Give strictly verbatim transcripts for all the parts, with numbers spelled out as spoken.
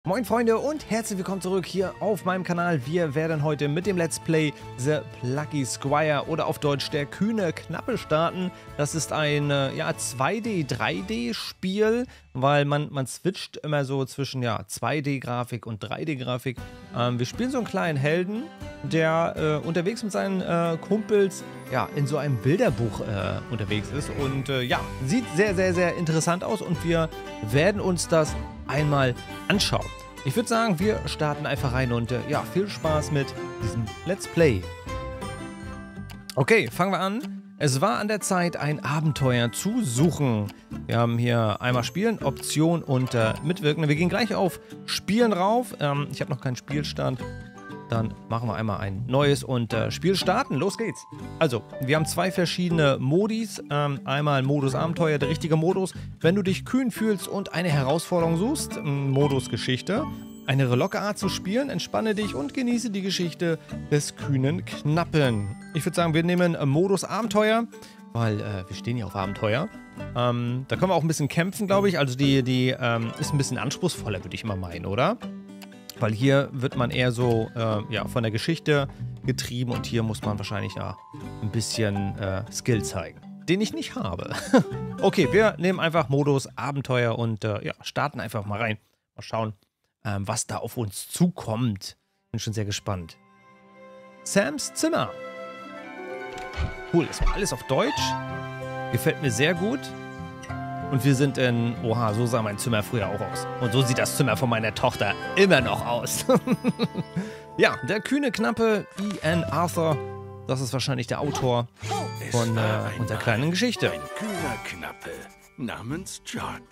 Moin Freunde und herzlich willkommen zurück hier auf meinem Kanal. Wir werden heute mit dem Let's Play The Plucky Squire oder auf Deutsch der kühne Knappe starten. Das ist ein äh, ja, zwei D, drei D Spiel, weil man, man switcht immer so zwischen ja, zwei D Grafik und drei D Grafik. Ähm, wir spielen so einen kleinen Helden, der äh, unterwegs mit seinen äh, Kumpels ja, in so einem Bilderbuch äh, unterwegs ist. Und äh, ja, sieht sehr, sehr, sehr interessant aus und wir werden uns das einmal anschauen. Ich würde sagen, wir starten einfach rein und äh, ja, viel Spaß mit diesem Let's Play. Okay, fangen wir an. Es war an der Zeit, ein Abenteuer zu suchen. Wir haben hier einmal Spielen, Option und äh, Mitwirken. Wir gehen gleich auf Spielen rauf. Ähm, ich habe noch keinen Spielstand. Dann machen wir einmal ein neues und äh, Spiel starten. Los geht's. Also, wir haben zwei verschiedene Modis. Ähm, einmal Modus Abenteuer, der richtige Modus. Wenn du dich kühn fühlst und eine Herausforderung suchst, Modus Geschichte. Eine locke Art zu spielen, entspanne dich und genieße die Geschichte des kühnen Knappen. Ich würde sagen, wir nehmen äh, Modus Abenteuer, weil äh, wir stehen ja auf Abenteuer. Ähm, da können wir auch ein bisschen kämpfen, glaube ich. Also die, die ähm, ist ein bisschen anspruchsvoller, würde ich mal meinen, oder? Weil hier wird man eher so äh, ja, von der Geschichte getrieben und hier muss man wahrscheinlich ja ein bisschen äh, Skill zeigen, den ich nicht habe. Okay, wir nehmen einfach Modus Abenteuer und äh, ja, starten einfach mal rein. Mal schauen, ähm, was da auf uns zukommt. Bin schon sehr gespannt. Sams Zimmer. Cool, das war alles auf Deutsch. Gefällt mir sehr gut. Und wir sind in... Oha, so sah mein Zimmer früher auch aus. Und so sieht das Zimmer von meiner Tochter immer noch aus. Ja, der kühne Knappe Ian Arthur. Das ist wahrscheinlich der Autor von äh, unserer kleinen Geschichte. Ein kühner Knappe namens Jod.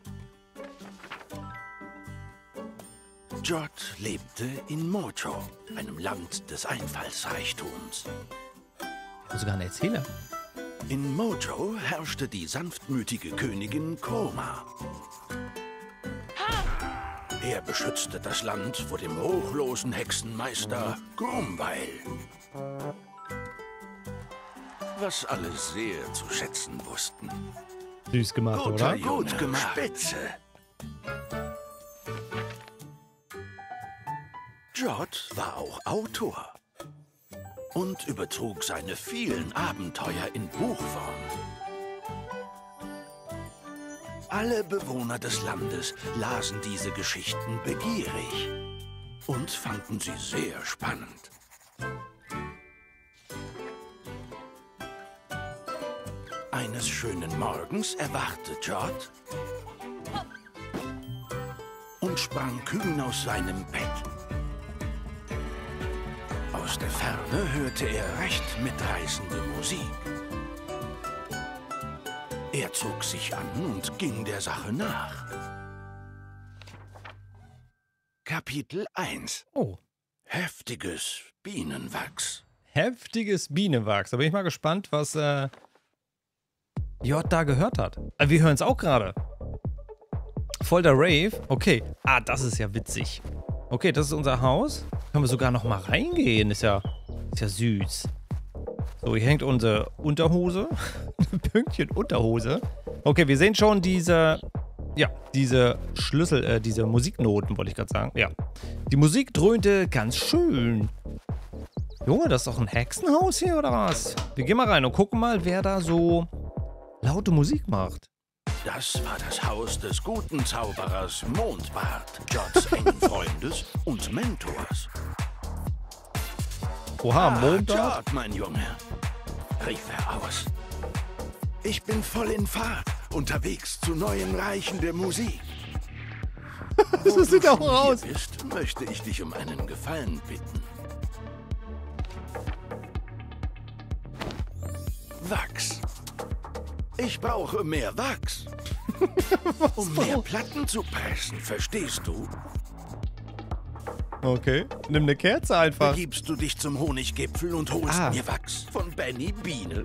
Jod lebte in Mojo, einem Land des Einfallsreichtums. Ich sogar einen Erzähler. In Mojo herrschte die sanftmütige Königin Chroma. Er beschützte das Land vor dem ruchlosen Hexenmeister Grumweil. Was alle sehr zu schätzen wussten. Süß gemacht, Guter oder? Junge, gut gemacht. Spitze. Jod war auch Autor und übertrug seine vielen Abenteuer in Buchform. Alle Bewohner des Landes lasen diese Geschichten begierig und fanden sie sehr spannend. Eines schönen Morgens erwachte Jod und sprang kühn aus seinem Bett. Aus der Ferne hörte er recht mitreißende Musik. Er zog sich an und ging der Sache nach. Kapitel eins. Oh. Heftiges Bienenwachs. Heftiges Bienenwachs. Da bin ich mal gespannt, was äh, J da gehört hat. Äh, wir hören es auch gerade. Voll der Rave. Okay. Ah, das ist ja witzig. Okay, das ist unser Haus. Können wir sogar noch mal reingehen. Ist ja, ist ja süß. So, hier hängt unsere Unterhose. Pünktchen Unterhose. Okay, wir sehen schon diese, ja, diese Schlüssel, äh, diese Musiknoten, wollte ich gerade sagen. Ja. Die Musik dröhnte ganz schön. Junge, das ist doch ein Hexenhaus hier, oder was? Wir gehen mal rein und gucken mal, wer da so laute Musik macht. Das war das Haus des guten Zauberers Mondbart, Jods engen Freundes und Mentors. Oha, Ah, Mondbart? Jod, mein Junge, rief er aus. Ich bin voll in Fahrt, unterwegs zu neuen Reichen der Musik. So sieht er auch Wo du aus. hier bist, möchte ich dich um einen Gefallen bitten. Wachs. Ich brauche mehr Wachs. Um mehr Platten zu pressen, verstehst du? Okay, nimm eine Kerze einfach. Begibst du dich zum Honiggipfel und holst Ah. mir Wachs von Benny Biene?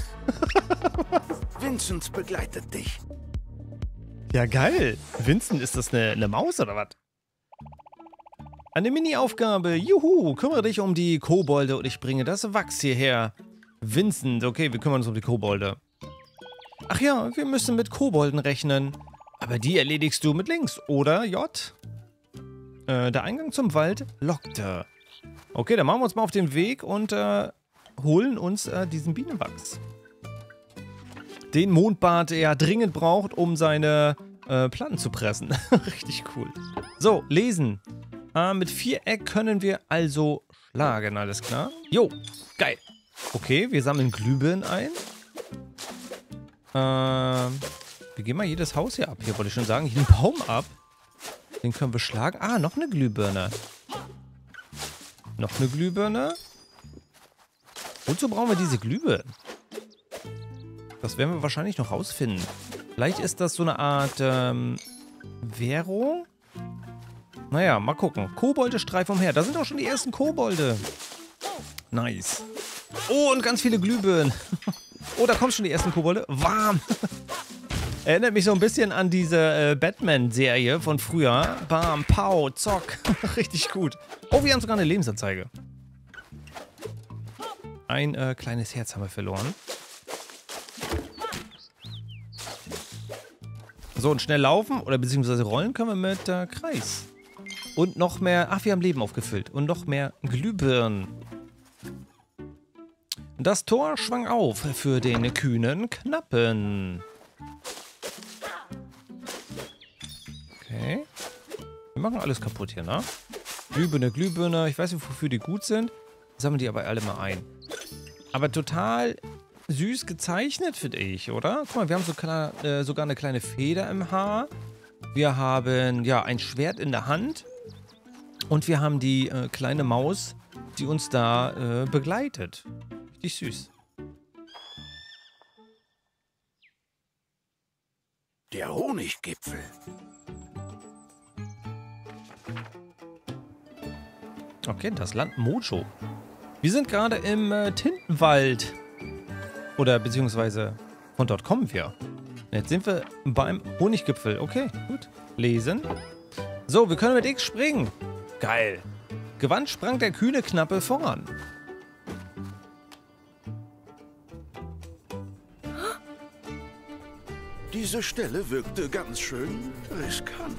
Vincent begleitet dich. Ja, geil. Vincent, ist das eine, eine Maus oder was? Eine Mini-Aufgabe. Juhu, kümmere dich um die Kobolde und ich bringe das Wachs hierher. Vincent, okay, wir kümmern uns um die Kobolde. Ach ja, wir müssen mit Kobolden rechnen. Aber die erledigst du mit links, oder, J? äh, der Eingang zum Wald lockte. Okay, dann machen wir uns mal auf den Weg und äh, holen uns äh, diesen Bienenwachs. Den Mondbart er dringend braucht, um seine äh, Platten zu pressen. Richtig cool. So, lesen. Äh, mit Viereck können wir also schlagen, alles klar. Jo, geil. Okay, wir sammeln Glühbirnen ein. Ähm, wir gehen mal jedes Haus hier ab. Hier wollte ich schon sagen, jeden Baum ab. Den können wir schlagen. Ah, noch eine Glühbirne. Noch eine Glühbirne. Wozu brauchen wir diese Glühbirnen? Das werden wir wahrscheinlich noch rausfinden. Vielleicht ist das so eine Art ähm, Währung. Naja, mal gucken. Kobolde streifen umher. Da sind auch schon die ersten Kobolde. Nice. Oh, und ganz viele Glühbirnen. Oh, da kommen schon die ersten Kobolde. Warm. Erinnert mich so ein bisschen an diese äh, Batman-Serie von früher. Bam, pow, zock. Richtig gut. Oh, wir haben sogar eine Lebensanzeige. Ein äh, kleines Herz haben wir verloren. So, und schnell laufen oder beziehungsweise rollen können wir mit äh, Kreis. Und noch mehr... Ach, wir haben Leben aufgefüllt. Und noch mehr Glühbirnen. Das Tor schwang auf für den kühnen Knappen. Okay. Wir machen alles kaputt hier, ne? Glühbirne, Glühbirne. Ich weiß nicht, wofür die gut sind. Sammeln die aber alle mal ein. Aber total süß gezeichnet, finde ich, oder? Guck mal, wir haben so klar, äh, sogar eine kleine Feder im Haar. Wir haben, ja, ein Schwert in der Hand. Und wir haben die äh, kleine Maus, die uns da äh, begleitet. Richtig süß. Der Honiggipfel. Okay, das Land Mojo. Wir sind gerade im äh, Tintenwald. Oder beziehungsweise von dort kommen wir. Jetzt sind wir beim Honiggipfel. Okay, gut. Lesen. So, wir können mit X springen. Geil. Gewandt sprang der kühne Knappe voran. Diese Stelle wirkte ganz schön riskant.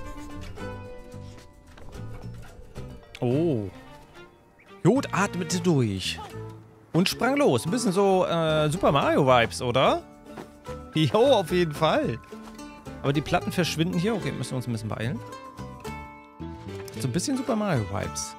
Oh. Jod atmete durch. Und sprang los. Ein bisschen so äh, Super Mario-Vibes, oder? Jo, auf jeden Fall. Aber die Platten verschwinden hier. Okay, müssen wir uns ein bisschen beeilen. So ein bisschen Super Mario-Vibes.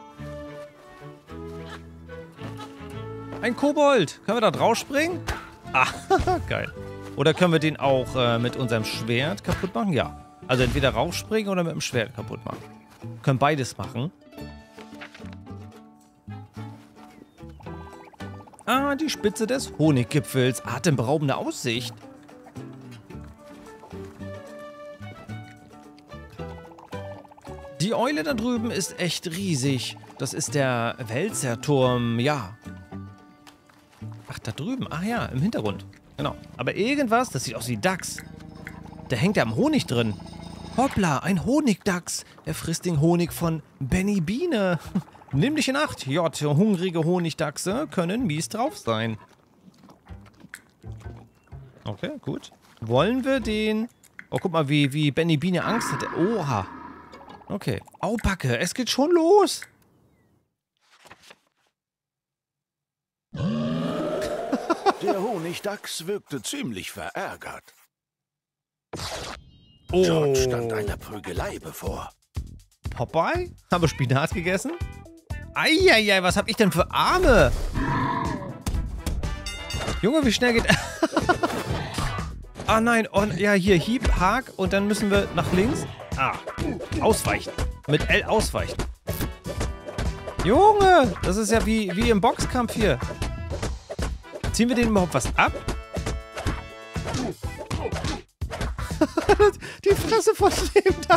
Ein Kobold. Können wir da drauf springen? Ah, geil. Oder können wir den auch äh, mit unserem Schwert kaputt machen? Ja. Also entweder raufspringen oder mit dem Schwert kaputt machen. Wir können beides machen. Ah, die Spitze des Honiggipfels. Atemberaubende Aussicht. Die Eule da drüben ist echt riesig. Das ist der Wälzerturm, ja. Ach, da drüben. Ach ja, im Hintergrund. Genau. Aber irgendwas, das sieht aus wie Dachs. Der hängt ja am Honig drin. Hoppla, ein Honigdachs. Er frisst den Honig von Benny Biene. Nimm dich in Acht. J, hungrige Honigdachse können mies drauf sein. Okay, gut. Wollen wir den... Oh, guck mal, wie, wie Benny Biene Angst hat. Oha. Okay. Au, Backe, es geht schon los. Der Honigdachs wirkte ziemlich verärgert. Oh. George stand einer Prügelei bevor. Popeye? Habe Spinat gegessen? Eieiei, was hab ich denn für Arme? Junge, wie schnell geht... Ah nein, oh, ja hier, Hieb, Hak und dann müssen wir nach links. Ah, ausweichen. Mit L ausweichen. Junge, das ist ja wie, wie im Boxkampf hier. Ziehen wir denen überhaupt was ab? Die Fresse von dem da.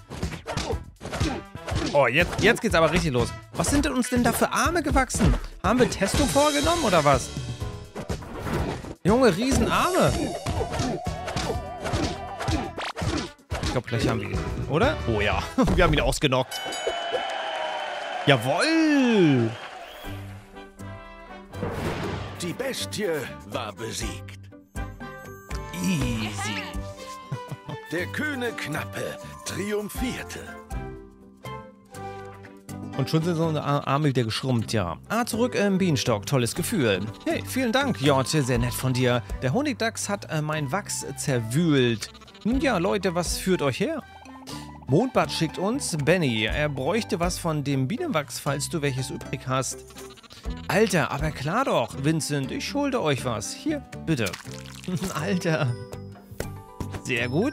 Oh, jetzt, jetzt geht's aber richtig los. Was sind denn uns denn da für Arme gewachsen? Haben wir Testo vorgenommen oder was? Junge, Riesenarme. Ich glaube, gleich haben wir ihn, oder? Oh ja, wir haben ihn ausgenockt. Jawoll! Die Bestie war besiegt. Easy. Der kühne Knappe triumphierte. Und schon sind so eine Arme wieder geschrumpft, ja. Ah, zurück im Bienenstock. Tolles Gefühl. Hey, vielen Dank, Jorte. Sehr nett von dir. Der Honigdachs hat äh, mein Wachs zerwühlt. Nun ja, Leute, was führt euch her? Mondbad schickt uns Benny. Er bräuchte was von dem Bienenwachs, falls du welches übrig hast. Alter, aber klar doch, Vincent. Ich schulde euch was. Hier, bitte. Alter. Sehr gut.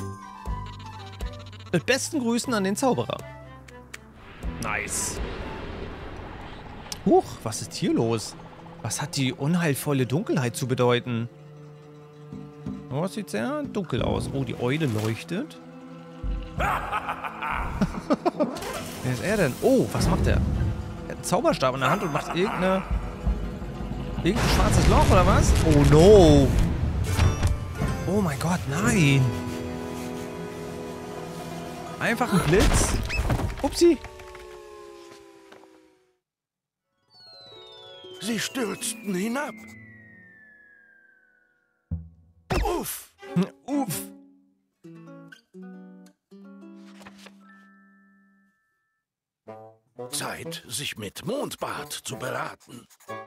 Mit besten Grüßen an den Zauberer. Nice. Huch, was ist hier los? Was hat die unheilvolle Dunkelheit zu bedeuten? Oh, es sieht sehr dunkel aus. Oh, die Eule leuchtet. Wer ist er denn? Oh, was macht er? Er hat einen Zauberstab in der Hand und macht irgendeine... Irgendein schwarzes Loch, oder was? Oh, no. Oh mein Gott, nein. Einfach ein Blitz. Upsi. Sie stürzten hinab. Uff. Uff. Zeit, sich mit Mondbad zu beraten.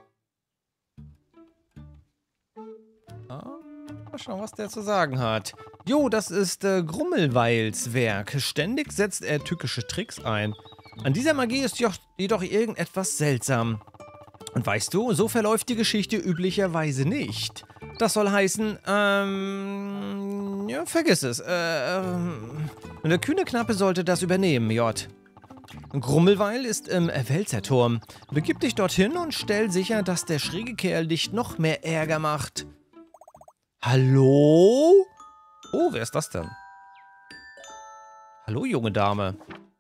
Ah, mal schauen, was der zu sagen hat. Jo, das ist äh, Grummelweils Werk. Ständig setzt er tückische Tricks ein. An dieser Magie ist jedoch irgendetwas seltsam. Und weißt du, so verläuft die Geschichte üblicherweise nicht. Das soll heißen, ähm, ja, vergiss es. Äh, ähm, der kühne Knappe sollte das übernehmen, J. Grummelweil ist im Wälzerturm. Begib dich dorthin und stell sicher, dass der schräge Kerl dich noch mehr Ärger macht. Hallo? Oh, wer ist das denn? Hallo, junge Dame.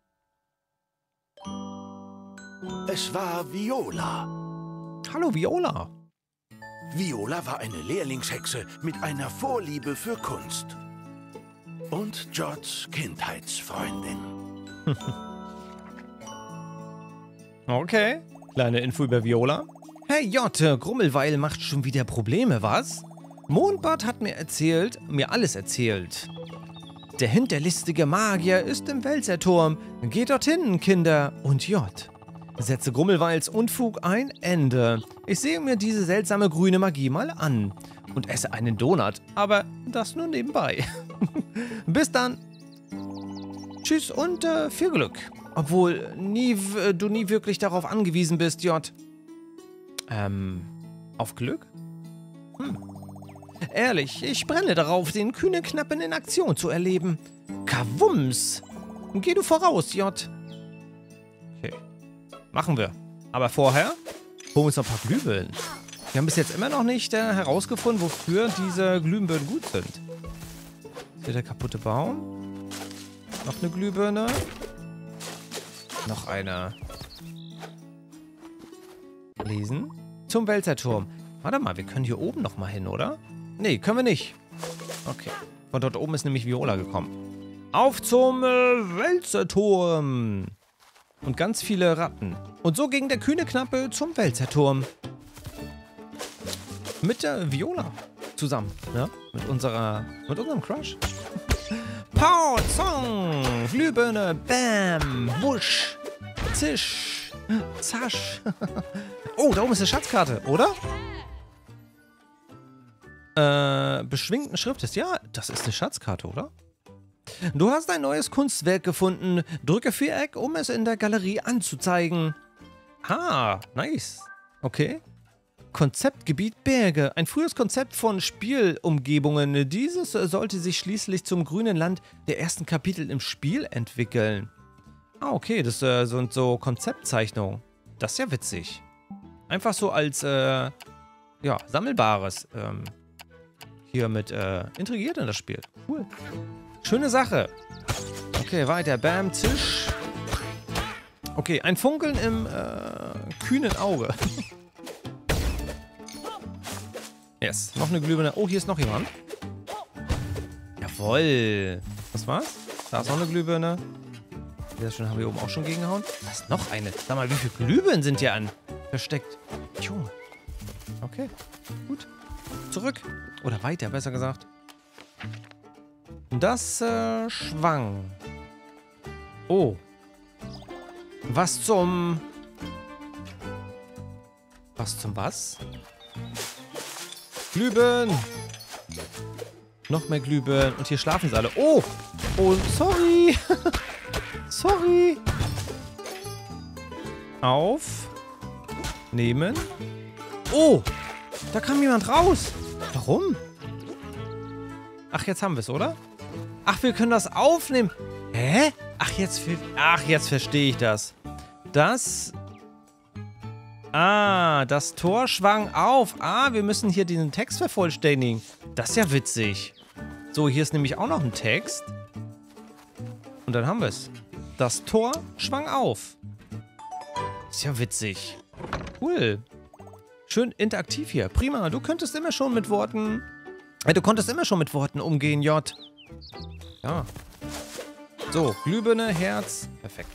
Es war Viola. Hallo, Viola. Viola war eine Lehrlingshexe mit einer Vorliebe für Kunst. Und Jords Kindheitsfreundin. Okay, kleine Info über Viola. Hey J, Grummelweil macht schon wieder Probleme, was? Mondbad hat mir erzählt, mir alles erzählt. Der hinterlistige Magier ist im Wälzerturm. Geht dorthin, Kinder. Und J. Setze Grummelweils Unfug ein Ende. Ich sehe mir diese seltsame grüne Magie mal an. Und esse einen Donut. Aber das nur nebenbei. Bis dann. Tschüss und äh, viel Glück. Obwohl nie, äh, du nie wirklich darauf angewiesen bist, J. Ähm, auf Glück? Hm. Ehrlich, ich brenne darauf, den kühnen Knappen in Aktion zu erleben. Kawums! Geh du voraus, J. Okay. Machen wir. Aber vorher holen wir uns noch ein paar Glühbirnen. Wir haben bis jetzt immer noch nicht äh, herausgefunden, wofür diese Glühbirnen gut sind. Hier der kaputte Baum. Noch eine Glühbirne. Noch eine. Lesen. Zum Wälzerturm. Warte mal, wir können hier oben noch mal hin, oder? Nee, können wir nicht. Okay. Von dort oben ist nämlich Viola gekommen. Auf zum äh, Wälzerturm. Und ganz viele Ratten. Und so ging der kühne Knappe zum Wälzerturm. Mit der Viola zusammen. Ja? Mit unserer, mit unserem Crush. Pow, Zong, Glühbirne, Bam, Wusch, Zisch, Zasch. Oh, da oben ist eine Schatzkarte, oder? Äh, beschwingten Schrift ist. Ja, das ist eine Schatzkarte, oder? Du hast ein neues Kunstwerk gefunden. Drücke Viereck, um es in der Galerie anzuzeigen. Ah, nice. Okay. Konzeptgebiet Berge. Ein frühes Konzept von Spielumgebungen. Dieses sollte sich schließlich zum grünen Land der ersten Kapitel im Spiel entwickeln. Ah, okay. Das äh, sind so Konzeptzeichnungen. Das ist ja witzig. Einfach so als, äh, ja, Sammelbares. Ähm, hier mit, äh, integriert in das Spiel. Cool. Schöne Sache. Okay, weiter. Bam, Tisch. Okay, ein Funkeln im, äh, kühnen Auge. Yes, noch eine Glühbirne. Oh, hier ist noch jemand. Jawoll. Was war's? Da ist noch eine Glühbirne. Die schon haben wir oben auch schon gegengehauen. Da ist noch eine. Sag mal, wie viele Glühbirnen sind hier an? Versteckt. Junge. Okay, gut. Zurück. Oder weiter, besser gesagt. Das äh, Schwang. Oh. Was zum... Was zum was? Glühbirnen! Noch mehr Glühbirnen. Und hier schlafen sie alle. Oh! Oh, sorry! Sorry! Auf. Nehmen. Oh! Da kam jemand raus. Warum? Ach, jetzt haben wir es, oder? Ach, wir können das aufnehmen. Hä? Ach, jetzt, ach, jetzt verstehe ich das. Das... Ah, das Tor schwang auf. Ah, wir müssen hier diesen Text vervollständigen. Das ist ja witzig. So, hier ist nämlich auch noch ein Text. Und dann haben wir es. Das Tor schwang auf. Ist ja witzig. Cool. Schön interaktiv hier. Prima. Du könntest immer schon mit Worten... Äh, du konntest immer schon mit Worten umgehen, J. Ja. So, Glühbirne, Herz. Perfekt.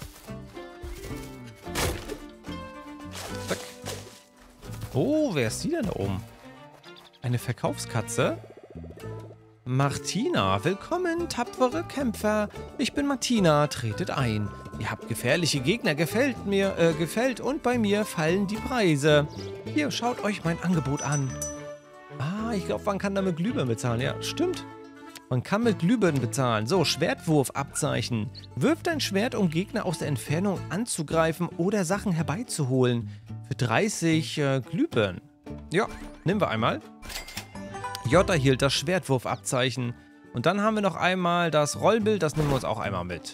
Zack. Oh, wer ist die denn da oben? Eine Verkaufskatze? Martina, willkommen, tapfere Kämpfer. Ich bin Martina, tretet ein. Ihr habt gefährliche Gegner, gefällt mir, äh, gefällt und bei mir fallen die Preise. Hier, schaut euch mein Angebot an. Ah, ich glaube, man kann damit Glühbirnen bezahlen. Ja, stimmt. Man kann mit Glühbirnen bezahlen. So, Schwertwurfabzeichen. Wirf dein Schwert, um Gegner aus der Entfernung anzugreifen oder Sachen herbeizuholen. Für dreißig äh, Glühbirnen. Ja, nehmen wir einmal. J erhielt das Schwertwurfabzeichen. Und dann haben wir noch einmal das Rollbild. Das nehmen wir uns auch einmal mit.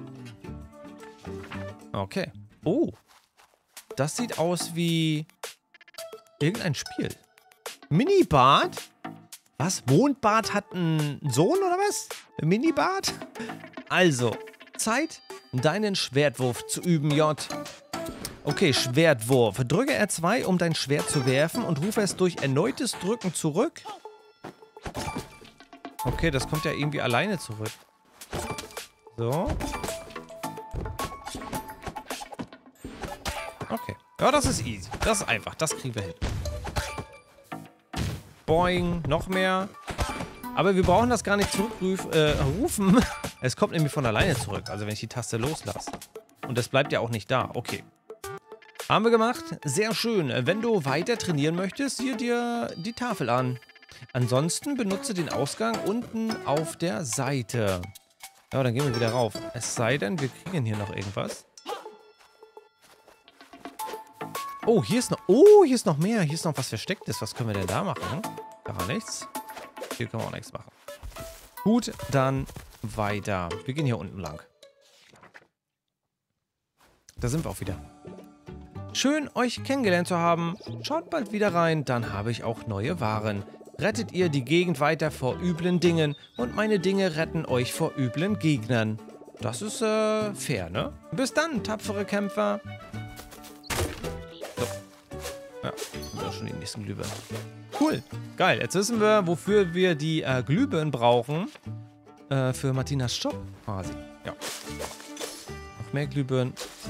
Okay. Oh. Das sieht aus wie irgendein Spiel. Minibart? Was? Mondbart hat einen Sohn oder was? Minibart? Also, Zeit, deinen Schwertwurf zu üben, J. Okay, Schwertwurf. Drücke R zwei, um dein Schwert zu werfen und rufe es durch erneutes Drücken zurück. Okay, das kommt ja irgendwie alleine zurück. So. Okay. Ja, das ist easy. Das ist einfach. Das kriegen wir hin. Boing. Noch mehr. Aber wir brauchen das gar nicht zurückrufen. Äh, es kommt nämlich von alleine zurück. Also wenn ich die Taste loslasse. Und das bleibt ja auch nicht da. Okay. Haben wir gemacht. Sehr schön. Wenn du weiter trainieren möchtest, sieh dir die Tafel an. Ansonsten benutze den Ausgang unten auf der Seite. Ja, dann gehen wir wieder rauf. Es sei denn, wir kriegen hier noch irgendwas. Oh, hier ist noch... Oh, hier ist noch mehr. Hier ist noch was Verstecktes. Was können wir denn da machen? Gar nichts. Hier können wir auch nichts machen. Gut, dann weiter. Wir gehen hier unten lang. Da sind wir auch wieder. Schön, euch kennengelernt zu haben. Schaut bald wieder rein, dann habe ich auch neue Waren. Rettet ihr die Gegend weiter vor üblen Dingen und meine Dinge retten euch vor üblen Gegnern. Das ist äh, fair, ne? Bis dann, tapfere Kämpfer. So. Ja, haben wir schon die nächsten Glühbirnen. Cool, geil. Jetzt wissen wir, wofür wir die äh, Glühbirnen brauchen. Äh, für Martinas Shop quasi. Ja. Noch mehr Glühbirnen.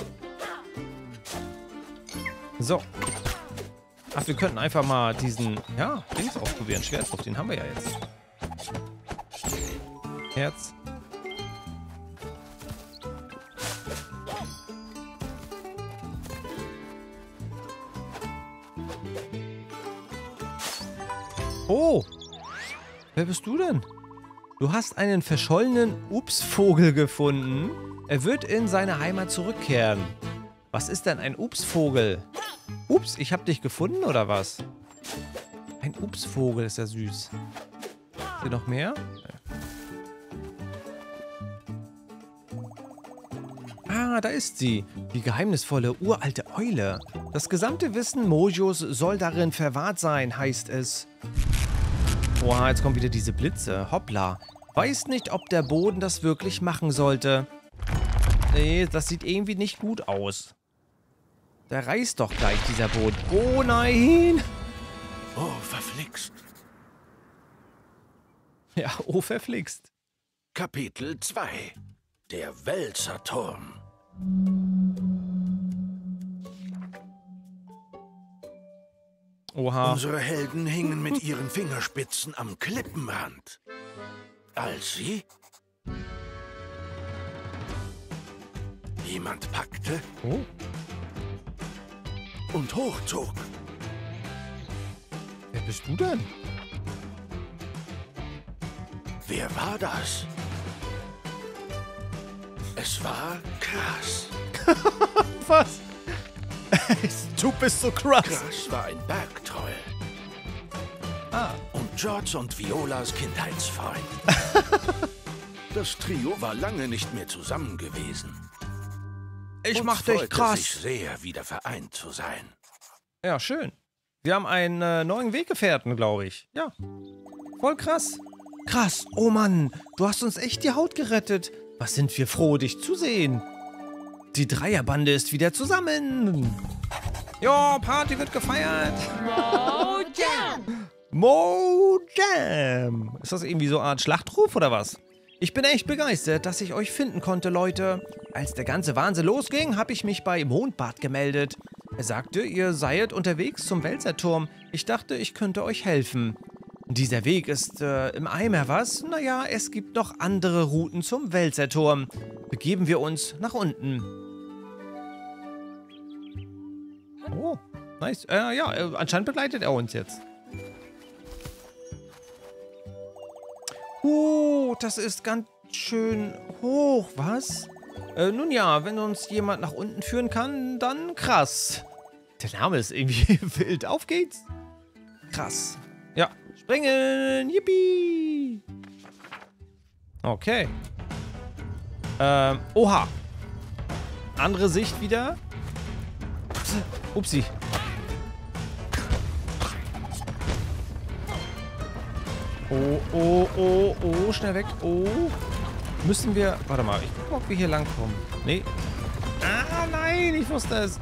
So. Ach, wir könnten einfach mal diesen, ja, Dings ausprobieren. Schwertwurf, den haben wir ja jetzt. Herz. Oh. Wer bist du denn? Du hast einen verschollenen Upsvogel gefunden. Er wird in seine Heimat zurückkehren. Was ist denn ein Upsvogel? Ups, ich hab dich gefunden, oder was? Ein Upsvogel, ist ja süß. Ist hier noch mehr? Ah, da ist sie. Die geheimnisvolle, uralte Eule. Das gesamte Wissen Mojos soll darin verwahrt sein, heißt es. Oha, jetzt kommen wieder diese Blitze. Hoppla. Weiß nicht, ob der Boden das wirklich machen sollte. Nee, das sieht irgendwie nicht gut aus. Der reißt doch gleich, dieser Boden. Oh nein! Oh, verflixt. Ja, oh, verflixt. Kapitel zwei. Der Wälzerturm. Oha. Unsere Helden hingen mit ihren Fingerspitzen am Klippenrand. Als sie... jemand packte Oh. und hochzog. Wer bist du denn? Wer war das? Es war Krass. Was? Du bist so krass. Krass war ein Bergtroll. Ah. Und George und Violas Kindheitsfreund. Das Trio war lange nicht mehr zusammen gewesen. Ich und mach dich freute krass. sich sehr, wieder vereint zu sein. Ja, schön. Wir haben einen äh, neuen Weggefährten, glaube ich. Ja. Voll krass. Krass. Oh Mann, du hast uns echt die Haut gerettet. Was sind wir froh, dich zu sehen. Die Dreierbande ist wieder zusammen. Jo, Party wird gefeiert. Mo Jam! Mo Jam. Ist das irgendwie so eine Art Schlachtruf oder was? Ich bin echt begeistert, dass ich euch finden konnte, Leute. Als der ganze Wahnsinn losging, habe ich mich bei Mondbart gemeldet. Er sagte, ihr seiet unterwegs zum Wälzerturm. Ich dachte, ich könnte euch helfen. Dieser Weg ist äh, im Eimer, was? Naja, es gibt noch andere Routen zum Wälzerturm. Begeben wir uns nach unten. Oh, nice. Äh, ja, äh, anscheinend begleitet er uns jetzt. Oh, das ist ganz schön hoch, was? Äh, nun ja, wenn uns jemand nach unten führen kann, dann krass. Der Name ist irgendwie wild. Auf geht's. Krass. Ja, springen. Yippie. Okay. Ähm, oha. Andere Sicht wieder. Upsi. Oh, oh, oh, oh, schnell weg. Oh. Müssen wir... Warte mal, ich gucke, ob wir hier lang kommen. Nee. Ah, nein, ich wusste es.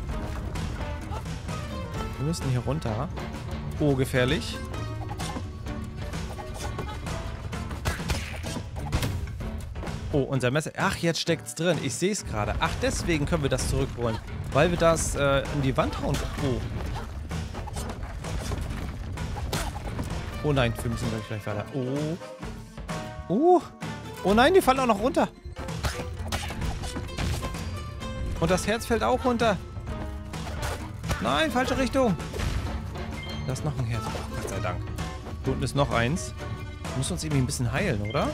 Wir müssen hier runter. Oh, gefährlich. Oh, unser Messer. Ach, jetzt steckt's drin. Ich sehe es gerade. Ach, deswegen können wir das zurückholen. Weil wir das äh, in die Wand hauen. Oh. Oh nein, wir müssen gleich weiter. Oh. Oh. Oh nein, die fallen auch noch runter. Und das Herz fällt auch runter. Nein, falsche Richtung. Da ist noch ein Herz. Oh, Gott sei Dank. Hier unten ist noch eins. Wir müssen uns irgendwie ein bisschen heilen, oder?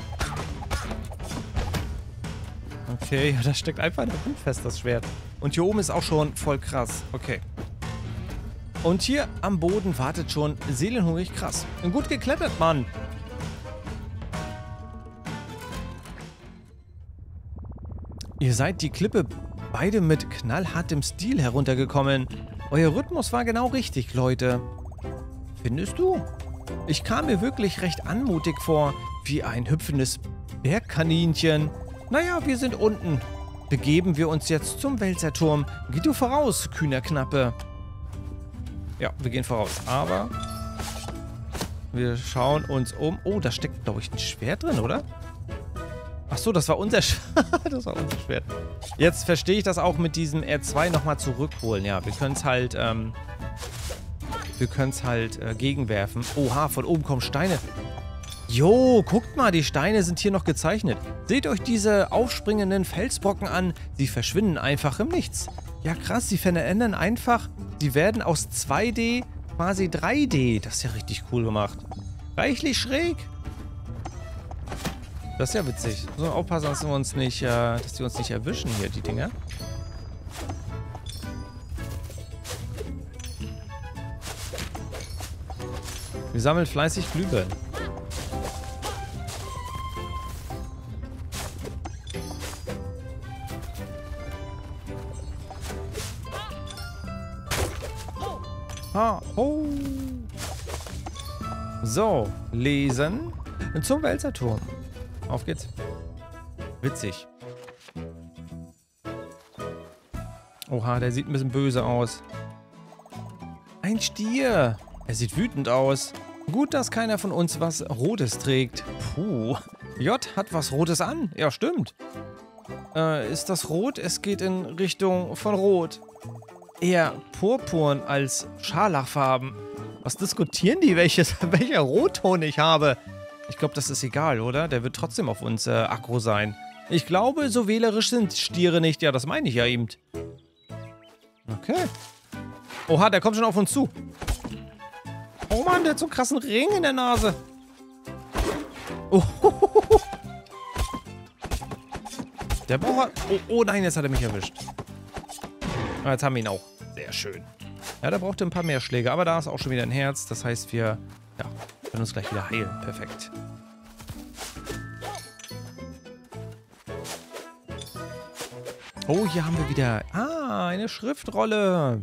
Okay, ja, das steckt einfach in der Wand fest, das Schwert. Und hier oben ist auch schon voll krass. Okay. Und hier am Boden wartet schon seelenhungrig krass. Gut geklettert, Mann. Ihr seid die Klippe beide mit knallhartem Stil heruntergekommen. Euer Rhythmus war genau richtig, Leute. Findest du? Ich kam mir wirklich recht anmutig vor, wie ein hüpfendes Bergkaninchen. Naja, wir sind unten. Begeben wir uns jetzt zum Wälzerturm. Geh du voraus, kühner Knappe. Ja, wir gehen voraus. Aber wir schauen uns um. Oh, da steckt, glaube ich, ein Schwert drin, oder? Ach so, das war unser Schwert. Das war unser Schwert. Jetzt verstehe ich das auch mit diesem R zwei nochmal zurückholen. Ja, wir können es halt, ähm, wir können es halt äh, gegenwerfen. Oha, von oben kommen Steine. Jo, guckt mal, die Steine sind hier noch gezeichnet. Seht euch diese aufspringenden Felsbrocken an. Sie verschwinden einfach im Nichts. Ja, krass, sie verändern einfach. Sie werden aus zwei D quasi drei D. Das ist ja richtig cool gemacht. Reichlich schräg. Das ist ja witzig. So aufpassen, dass wir uns nicht, äh, dass die uns nicht erwischen hier, die Dinger. Wir sammeln fleißig Glühbirnen. Ha, oh. So, lesen. Zum Wälzerturm. Auf geht's. Witzig. Oha, der sieht ein bisschen böse aus. Ein Stier. Er sieht wütend aus. Gut, dass keiner von uns was Rotes trägt. Puh. J hat was Rotes an. Ja, stimmt. Äh, ist das rot? Es geht in Richtung von Rot. Eher purpurn als Scharlachfarben. Was diskutieren die, welches, welcher Rotton ich habe? Ich glaube, das ist egal, oder? Der wird trotzdem auf uns äh, aggro sein. Ich glaube, so wählerisch sind Stiere nicht. Ja, das meine ich ja eben. Okay. Oha, der kommt schon auf uns zu. Oh Mann, der hat so einen krassen Ring in der Nase. Oh, der braucht... Oh, oh nein, jetzt hat er mich erwischt. Ah, jetzt haben wir ihn auch. Sehr schön. Ja, der brauchte ein paar mehr Schläge, aber da ist auch schon wieder ein Herz. Das heißt, wir ja, können uns gleich wieder heilen. Perfekt. Oh, hier haben wir wieder... Ah, eine Schriftrolle.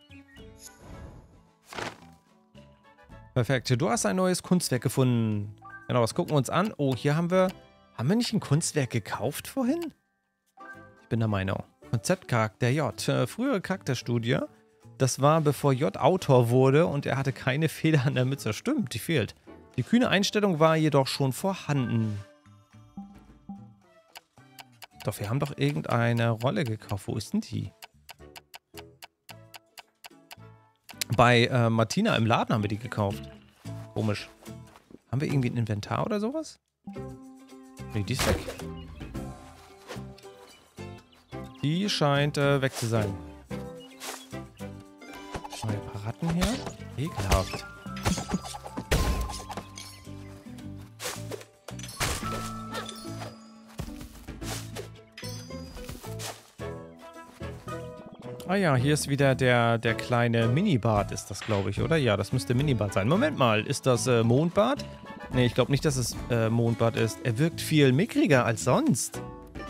Perfekt. Du hast ein neues Kunstwerk gefunden. Genau, das gucken wir uns an. Oh, hier haben wir... Haben wir nicht ein Kunstwerk gekauft vorhin? Ich bin der Meinung. Konzeptcharakter J. Äh, frühere Charakterstudie. Das war, bevor J Autor wurde und er hatte keine Feder an der Mütze. Stimmt, die fehlt. Die kühne Einstellung war jedoch schon vorhanden. Doch, wir haben doch irgendeine Rolle gekauft. Wo ist denn die? Bei äh, Martina im Laden haben wir die gekauft. Komisch. Haben wir irgendwie ein Inventar oder sowas? Nee, die ist weg. Die scheint äh, weg zu sein. Neue paar Ratten hier. Ekelhaft. Ah ja, hier ist wieder der, der kleine Minibart, ist das, glaube ich, oder? Ja, das müsste Minibart sein. Moment mal, ist das äh, Mondbart? Nee, ich glaube nicht, dass es äh, Mondbart ist. Er wirkt viel mickriger als sonst.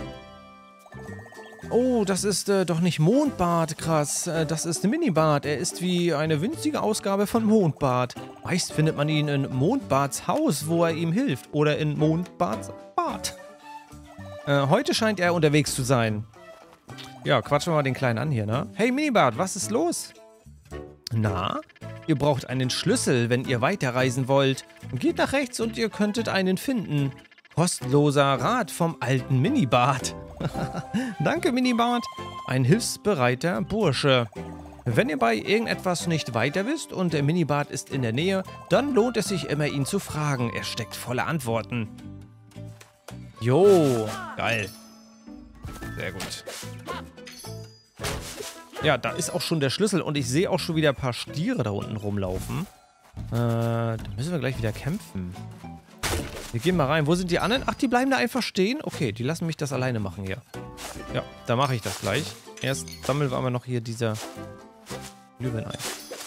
Oh, das ist äh, doch nicht Mondbart, krass. Äh, das ist Minibart. Er ist wie eine winzige Ausgabe von Mondbart. Meist findet man ihn in Mondbarts Haus, wo er ihm hilft. Oder in Mondbarts Bad. Äh, heute scheint er unterwegs zu sein. Ja, quatschen wir mal den Kleinen an hier, ne? Hey Minibart, was ist los? Na, ihr braucht einen Schlüssel, wenn ihr weiterreisen wollt. Geht nach rechts und ihr könntet einen finden. Kostenloser Rat vom alten Minibart. Danke, Minibart. Ein hilfsbereiter Bursche. Wenn ihr bei irgendetwas nicht weiter wisst und der Minibart ist in der Nähe, dann lohnt es sich immer, ihn zu fragen. Er steckt voller Antworten. Jo, geil. Sehr gut. Ja, da ist auch schon der Schlüssel und ich sehe auch schon wieder ein paar Stiere da unten rumlaufen. Äh, da müssen wir gleich wieder kämpfen. Wir gehen mal rein. Wo sind die anderen? Ach, die bleiben da einfach stehen? Okay, die lassen mich das alleine machen hier. Ja, da mache ich das gleich. Erst sammeln wir aber noch hier diese Glühwein ein.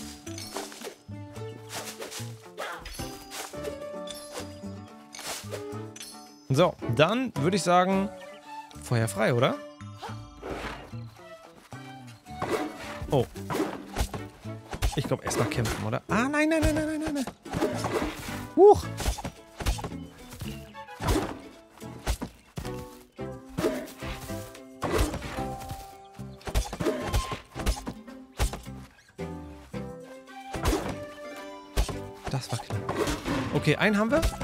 So, dann würde ich sagen, Feuer frei, oder? Oh. Ich glaube, erstmal kämpfen, oder? Ah, nein, nein, nein, nein, nein, nein, nein. Huch. Das war knapp. Okay, einen haben wir.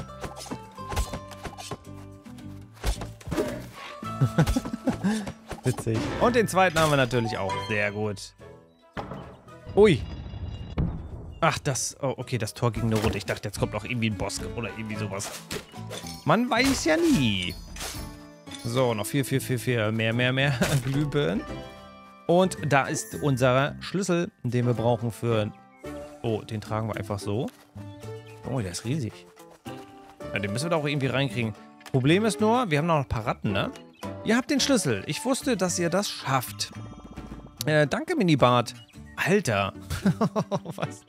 Witzig. Und den zweiten haben wir natürlich auch. Sehr gut. Ui. Ach, das... Oh, okay, das Tor ging nur runter. Ich dachte, jetzt kommt noch irgendwie ein Boss oder irgendwie sowas. Man weiß ja nie. So, noch viel, viel, viel, viel mehr, mehr, mehr Glühbirnen. Und da ist unser Schlüssel, den wir brauchen für... Oh, den tragen wir einfach so. Oh, der ist riesig. Ja, den müssen wir da auch irgendwie reinkriegen. Problem ist nur, wir haben noch ein paar Ratten, ne? Ihr habt den Schlüssel. Ich wusste, dass ihr das schafft. Äh, danke, Minibart. Alter. Was?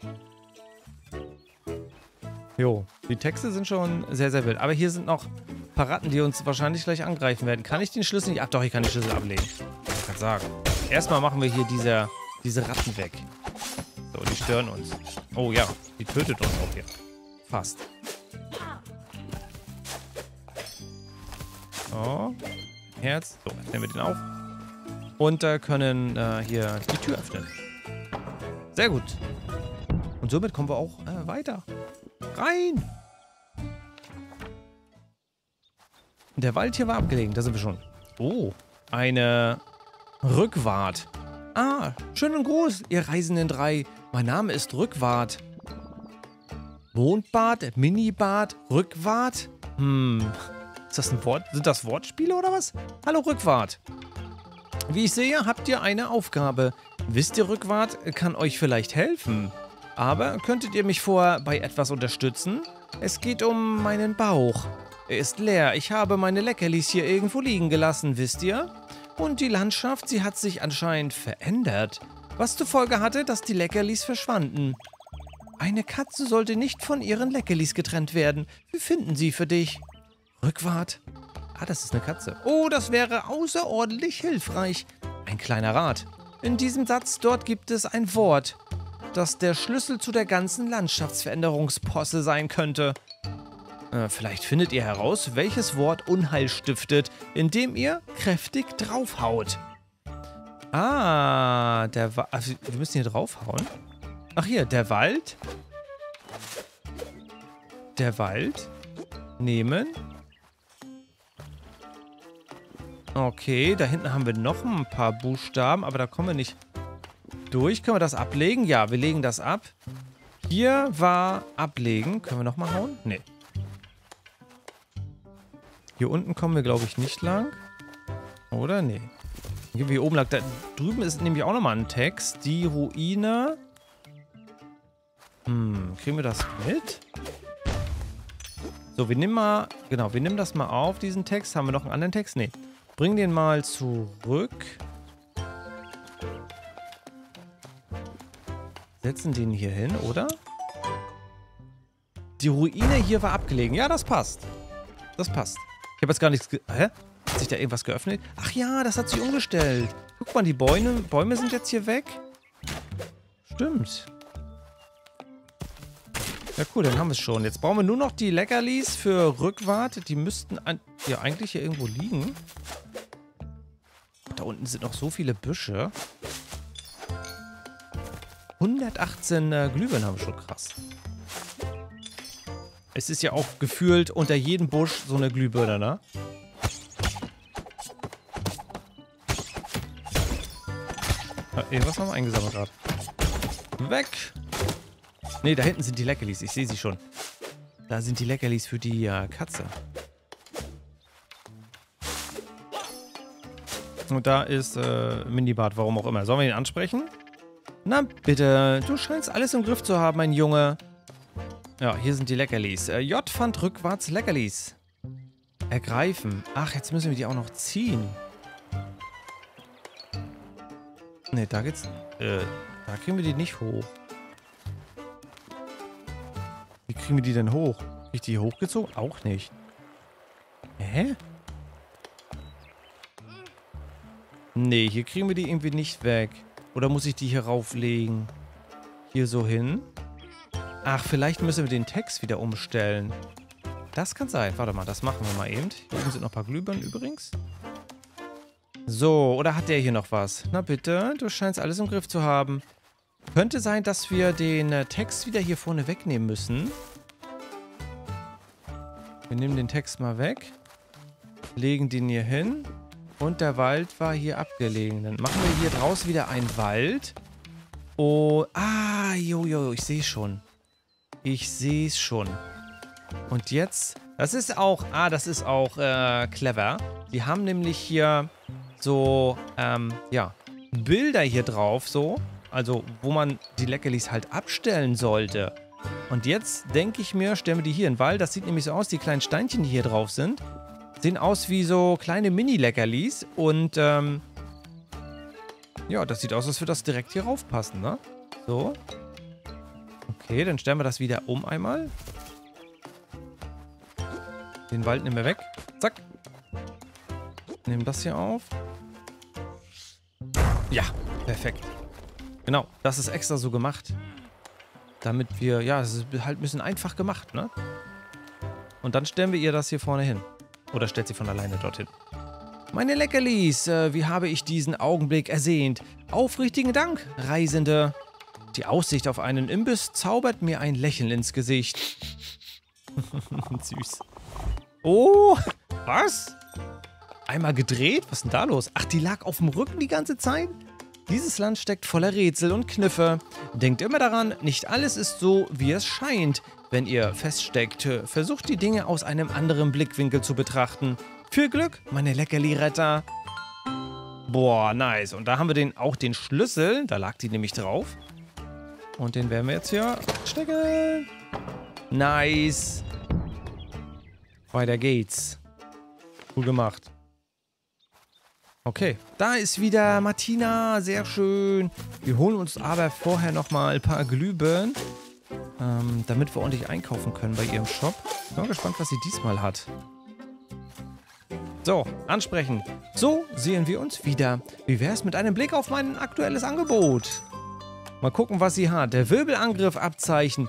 Jo, die Texte sind schon sehr, sehr wild. Aber hier sind noch ein paar Ratten, die uns wahrscheinlich gleich angreifen werden. Kann ich den Schlüssel nicht... Ach doch, ich kann den Schlüssel ablegen. Ich kann sagen. Erstmal machen wir hier diese, diese Ratten weg. So, die stören uns. Oh ja, die tötet uns auch hier. Fast. So. Herz. So, jetzt nehmen wir den auf. Und äh, können äh, hier die Tür öffnen. Sehr gut. Und somit kommen wir auch äh, weiter. Rein! Der Wald hier war abgelegen, da sind wir schon. Oh, eine Rückwart. Ah, schönen Gruß, ihr Reisenden drei. Mein Name ist Rückwart. Mondbart, Minibart, Rückwart? Hm, Ist das ein Wort? Sind das Wortspiele oder was? Hallo Rückwart. Wie ich sehe, habt ihr eine Aufgabe. Wisst ihr, Rückwart kann euch vielleicht helfen. Aber könntet ihr mich vorher bei etwas unterstützen? Es geht um meinen Bauch. Er ist leer. Ich habe meine Leckerlis hier irgendwo liegen gelassen, wisst ihr? Und die Landschaft, sie hat sich anscheinend verändert. Was zur Folge hatte, dass die Leckerlis verschwanden. Eine Katze sollte nicht von ihren Leckerlis getrennt werden. Wir finden sie für dich. Rückwart. Ah, das ist eine Katze. Oh, das wäre außerordentlich hilfreich. Ein kleiner Rat. In diesem Satz dort gibt es ein Wort, das der Schlüssel zu der ganzen Landschaftsveränderungsposse sein könnte. Äh, vielleicht findet ihr heraus, welches Wort Unheil stiftet, indem ihr kräftig draufhaut. Ah, der Wald. Also, wir müssen hier draufhauen. Ach hier, der Wald. Der Wald. Nehmen. Okay, da hinten haben wir noch ein paar Buchstaben, aber da kommen wir nicht durch. Können wir das ablegen? Ja, wir legen das ab. Hier war ablegen. Können wir nochmal hauen? Nee. Hier unten kommen wir, glaube ich, nicht lang. Oder? Nee. Hier oben lag. Da drüben ist nämlich auch nochmal ein Text. Die Ruine. Hm, kriegen wir das mit? So, wir nehmen mal. Genau, wir nehmen das mal auf, diesen Text. Haben wir noch einen anderen Text? Nee. Bring den mal zurück. Setzen den hier hin, oder? Die Ruine hier war abgelegen. Ja, das passt. Das passt. Ich habe jetzt gar nichts... Ge Hä? Hat sich da irgendwas geöffnet? Ach ja, das hat sich umgestellt. Guck mal, die Bäume, Bäume sind jetzt hier weg. Stimmt. Ja, cool, dann haben wir es schon. Jetzt brauchen wir nur noch die Leckerlis für Rückwart. Die müssten an ja eigentlich hier irgendwo liegen. Da unten sind noch so viele Büsche. hundertachtzehn äh, Glühbirnen haben wir schon, krass. Es ist ja auch gefühlt unter jedem Busch so eine Glühbirne, ne? Ah, was haben wir eingesammelt gerade? Weg! Ne, da hinten sind die Leckerlis, ich sehe sie schon. Da sind die Leckerlis für die äh, Katze. Und da ist äh, Minibart, warum auch immer. Sollen wir ihn ansprechen? Na bitte, du scheinst alles im Griff zu haben, mein Junge. Ja, hier sind die Leckerlis. Äh, J fand rückwärts Leckerlis. Ergreifen. Ach, jetzt müssen wir die auch noch ziehen. Ne, da geht's... Äh, da kriegen wir die nicht hoch. Wie kriegen wir die denn hoch? Krieg ich die hochgezogen? Auch nicht. Hä? Nee, hier kriegen wir die irgendwie nicht weg. Oder muss ich die hier rauflegen? Hier so hin? Ach, vielleicht müssen wir den Text wieder umstellen. Das kann sein. Warte mal, das machen wir mal eben. Hier oben sind noch ein paar Glühbirnen übrigens. So, oder hat der hier noch was? Na bitte, du scheinst alles im Griff zu haben. Könnte sein, dass wir den äh, Text wieder hier vorne wegnehmen müssen. Wir nehmen den Text mal weg. Legen den hier hin. Und der Wald war hier abgelegen. Dann machen wir hier draußen wieder einen Wald. Oh, ah, jojo, ich sehe schon. Ich sehe es schon. Und jetzt, das ist auch, ah, das ist auch äh, clever. Die haben nämlich hier so, ähm, ja, Bilder hier drauf, so. Also, wo man die Leckerlis halt abstellen sollte. Und jetzt denke ich mir, stellen wir die hier in den Wald. Das sieht nämlich so aus, die kleinen Steinchen, die hier drauf sind, sehen aus wie so kleine Mini-Leckerlis. Und, ähm, ja, das sieht aus, als würde das direkt hier raufpassen, ne? So. Okay, dann stellen wir das wieder um einmal. Den Wald nehmen wir weg. Zack. Nehmen das hier auf. Ja, perfekt. Genau, das ist extra so gemacht. Damit wir, ja, es ist halt ein bisschen einfach gemacht, ne? Und dann stellen wir ihr das hier vorne hin. Oder stellt sie von alleine dorthin. Meine Leckerlis, äh, wie habe ich diesen Augenblick ersehnt? Aufrichtigen Dank, Reisende. Die Aussicht auf einen Imbiss zaubert mir ein Lächeln ins Gesicht. Süß. Oh, was? Einmal gedreht? Was ist denn da los? Ach, die lag auf dem Rücken die ganze Zeit? Dieses Land steckt voller Rätsel und Kniffe. Denkt immer daran, nicht alles ist so, wie es scheint. Wenn ihr feststeckt, versucht die Dinge aus einem anderen Blickwinkel zu betrachten. Viel Glück, meine Leckerli-Retter. Boah, nice. Und da haben wir den, auch den Schlüssel. Da lag die nämlich drauf. Und den werden wir jetzt hier stecken. Nice. Weiter geht's. Cool gemacht. Okay, da ist wieder Martina. Sehr schön. Wir holen uns aber vorher nochmal ein paar Glühbirnen. Ähm, damit wir ordentlich einkaufen können bei ihrem Shop. Ich bin mal gespannt, was sie diesmal hat. So, ansprechen. So sehen wir uns wieder. Wie wäre es mit einem Blick auf mein aktuelles Angebot? Mal gucken, was sie hat. Der Wirbelangriff Abzeichen.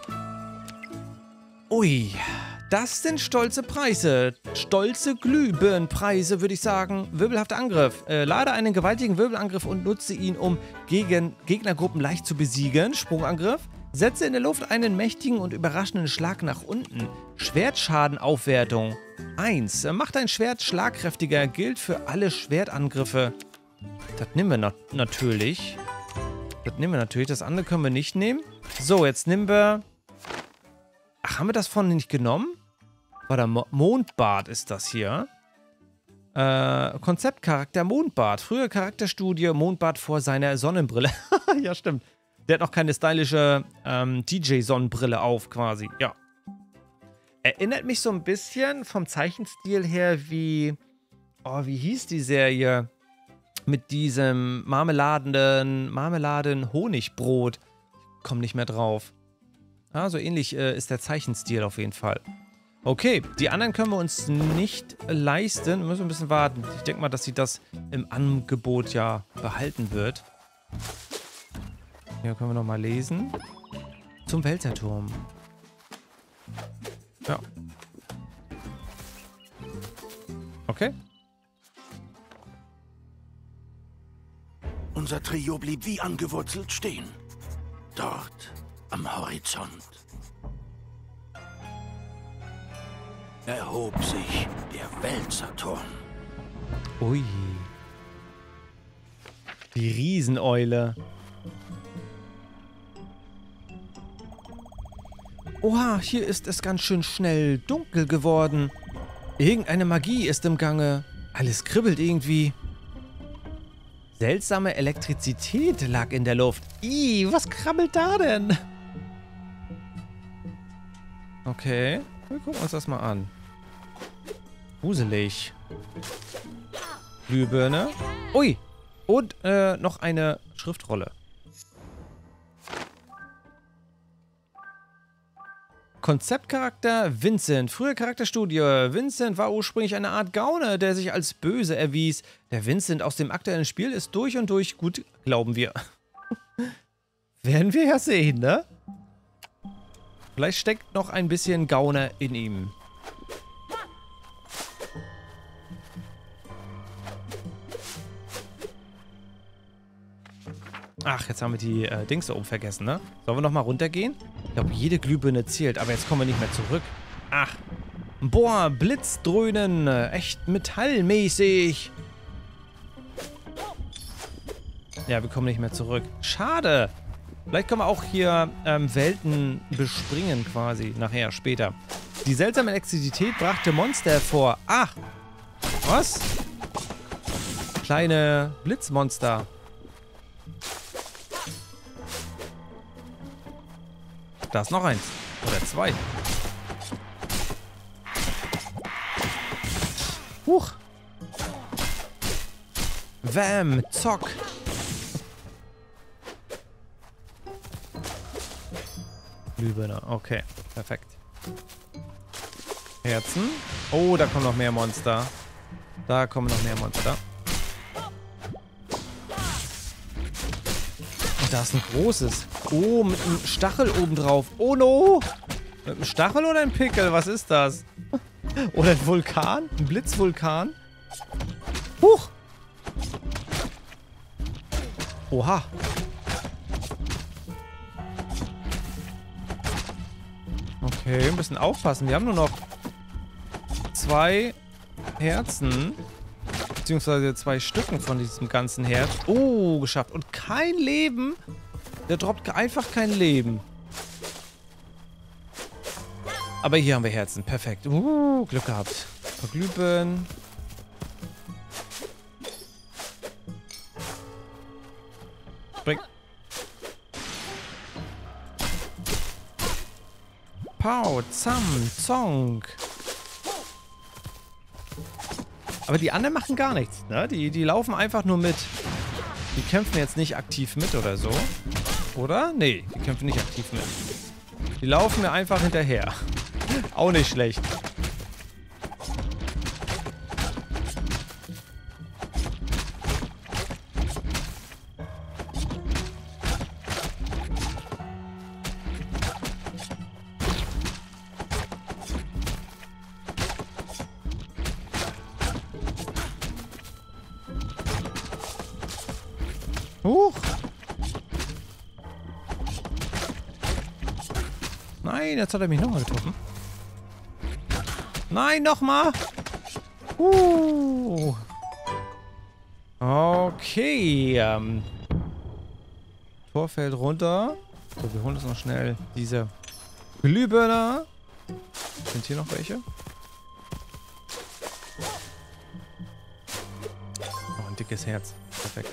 Ui, das sind stolze Preise. Stolze Glühbirnenpreise, würde ich sagen. Wirbelhafter Angriff. Äh, lade einen gewaltigen Wirbelangriff und nutze ihn, um gegen Gegnergruppen leicht zu besiegen. Sprungangriff. Setze in der Luft einen mächtigen und überraschenden Schlag nach unten. Schwertschadenaufwertung. eins. Macht dein Schwert schlagkräftiger. Gilt für alle Schwertangriffe. Das nehmen wir na natürlich. Das nehmen wir natürlich. Das andere können wir nicht nehmen. So, jetzt nehmen wir... Ach, haben wir das von nicht genommen? Warte, Mo Mondbart ist das hier. Äh, Konzeptcharakter Mondbart. Frühe Charakterstudie Mondbart vor seiner Sonnenbrille. Ja, stimmt. Der hat noch keine stylische ähm, D J-Sonnenbrille auf, quasi. Ja. Erinnert mich so ein bisschen vom Zeichenstil her wie... Oh, wie hieß die Serie? Mit diesem Marmeladen... Marmeladen-Honigbrot. Ich komme nicht mehr drauf. Ah, so ähnlich äh, ist der Zeichenstil auf jeden Fall. Okay, die anderen können wir uns nicht leisten. Wir müssen ein bisschen warten. Ich denke mal, dass sie das im Angebot ja behalten wird. Hier können wir nochmal lesen. Zum Wälzerturm. Ja. Okay. Unser Trio blieb wie angewurzelt stehen. Dort, am Horizont. Erhob sich der Wälzerturm. Ui. Die Rieseneule. Oha, hier ist es ganz schön schnell dunkel geworden. Irgendeine Magie ist im Gange. Alles kribbelt irgendwie. Seltsame Elektrizität lag in der Luft. Ih, was krabbelt da denn? Okay, wir gucken uns das mal an. Gruselig. Glühbirne. Ui, und äh, noch eine Schriftrolle. Konzeptcharakter Vincent. Frühe Charakterstudie. Vincent war ursprünglich eine Art Gauner, der sich als böse erwies. Der Vincent aus dem aktuellen Spiel ist durch und durch gut, glauben wir. Werden wir ja sehen, ne? Vielleicht steckt noch ein bisschen Gauner in ihm. Ach, jetzt haben wir die äh, Dings da oben vergessen, ne? Sollen wir nochmal runtergehen? Ich glaube, jede Glühbirne zählt, aber jetzt kommen wir nicht mehr zurück. Ach. Boah, Blitzdröhnen. Echt metallmäßig. Ja, wir kommen nicht mehr zurück. Schade. Vielleicht können wir auch hier ähm, Welten bespringen quasi. Nachher, später. Die seltsame Elektrizität brachte Monster hervor. Ach. Was? Kleine Blitzmonster. Da ist noch eins. Oder zwei. Huch. Wham. Zock. Glühbirne. Okay. Perfekt. Herzen. Oh, da kommen noch mehr Monster. Da kommen noch mehr Monster. Und da ist ein großes. Oh, mit einem Stachel obendrauf. Oh no! Mit einem Stachel oder ein Pickel? Was ist das? Oder ein Vulkan? Ein Blitzvulkan? Huch! Oha! Okay, ein bisschen aufpassen. Wir haben nur noch zwei Herzen. Beziehungsweise zwei Stücken von diesem ganzen Herz. Oh, geschafft. Und kein Leben. Der droppt einfach kein Leben. Aber hier haben wir Herzen. Perfekt. Uh, Glück gehabt. Verglühen. Spring. Pau, Zam, Zonk. Aber die anderen machen gar nichts, ne? Die, die laufen einfach nur mit. Die kämpfen jetzt nicht aktiv mit oder so. Oder? Nee, die kämpfen nicht aktiv mit. Die laufen mir einfach hinterher. Auch nicht schlecht. Huch! Nein, jetzt hat er mich nochmal getroffen. Nein, nochmal! Uh. Okay. Ähm. Tor fällt runter. So, wir holen uns noch schnell diese Glühbirne. Sind hier noch welche? Oh, ein dickes Herz. Perfekt.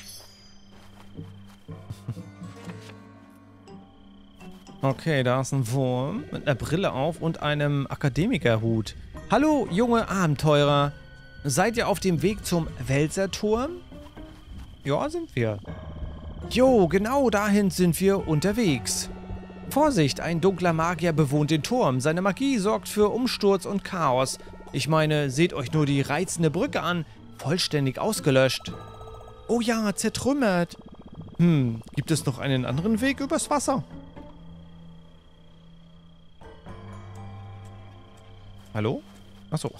Okay, da ist ein Wurm mit einer Brille auf und einem Akademikerhut. Hallo, junge Abenteurer. Seid ihr auf dem Weg zum Wälzerturm? Ja, sind wir. Jo, genau dahin sind wir unterwegs. Vorsicht, ein dunkler Magier bewohnt den Turm. Seine Magie sorgt für Umsturz und Chaos. Ich meine, seht euch nur die reizende Brücke an. Vollständig ausgelöscht. Oh ja, zertrümmert. Hm, gibt es noch einen anderen Weg übers Wasser? Hallo? Achso.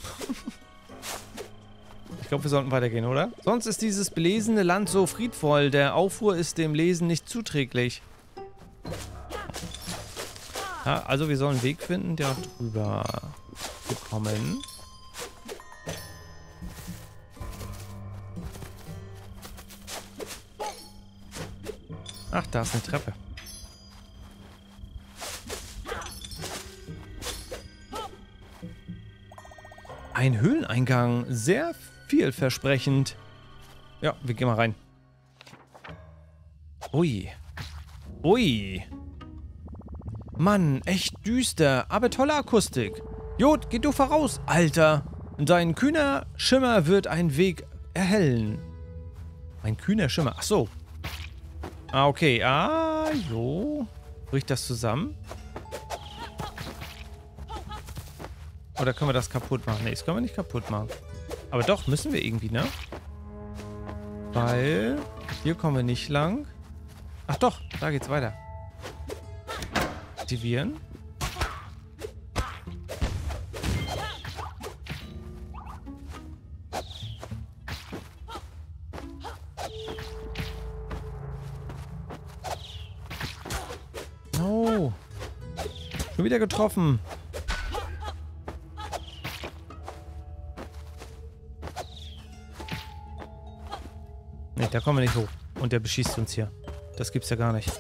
Ich glaube, wir sollten weitergehen, oder? Sonst ist dieses belesene Land so friedvoll. Der Aufruhr ist dem Lesen nicht zuträglich. Ja, also wir sollen einen Weg finden, der drüber bekommen. Ach, da ist eine Treppe. Ein Höhleneingang. Sehr vielversprechend. Ja, wir gehen mal rein. Ui. Ui. Mann, echt düster, aber tolle Akustik. Jod, geh du voraus, Alter. Dein kühner Schimmer wird einen Weg erhellen. Ein kühner Schimmer. Ach so. Ah, okay. Ah, jo. Bricht das zusammen? Oder können wir das kaputt machen? Ne, das können wir nicht kaputt machen. Aber doch, müssen wir irgendwie, ne? Weil hier kommen wir nicht lang. Ach doch, da geht's weiter. Aktivieren. Oh. Schon wieder getroffen. Ne, da kommen wir nicht hoch. Und der beschießt uns hier. Das gibt's ja gar nicht.